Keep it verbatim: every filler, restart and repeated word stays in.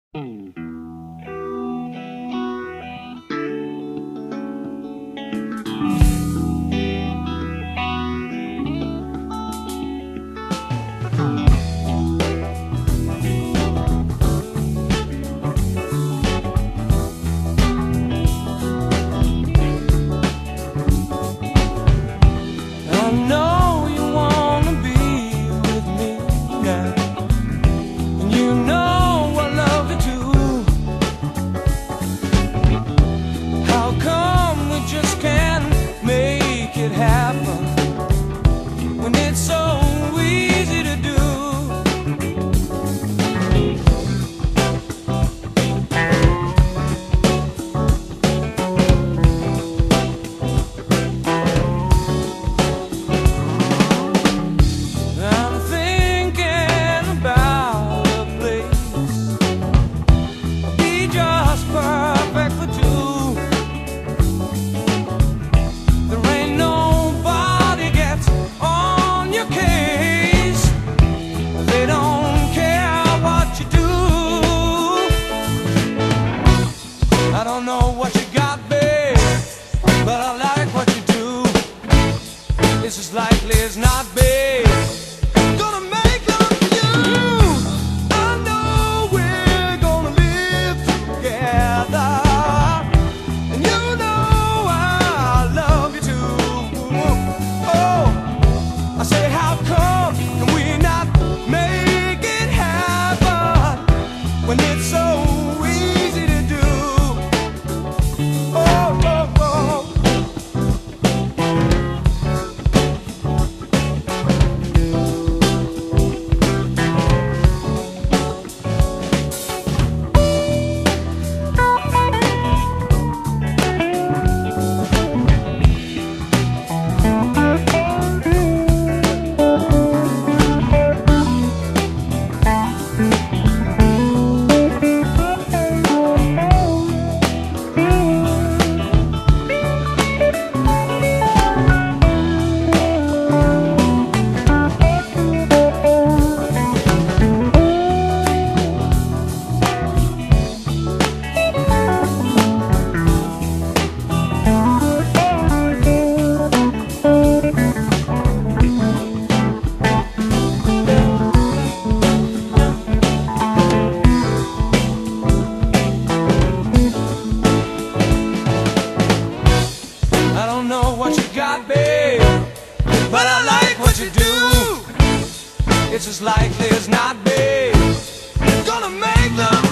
I don't know what you got, babe, but I like what you do. It's as likely as not, babe, gonna make love to you. I know we're gonna live together, and you know I love you too. Oh, I say, how come can we not make it happen when it's so easy to do? Babe, but I like what you do. It's as likely as not, babe, gonna make love